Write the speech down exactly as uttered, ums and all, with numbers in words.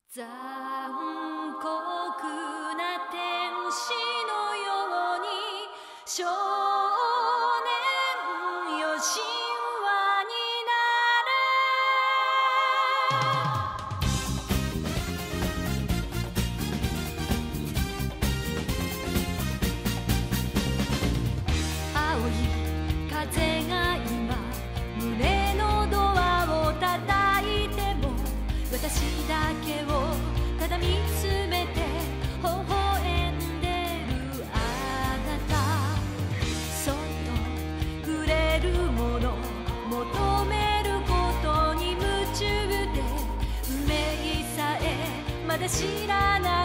残酷な天使のように少年よ神話になれ。青い風が今胸のドアを叩いても私だけをただ見つめて微笑んでるあなた。そっと触れるもの求めることに夢中で運命さえまだ知らない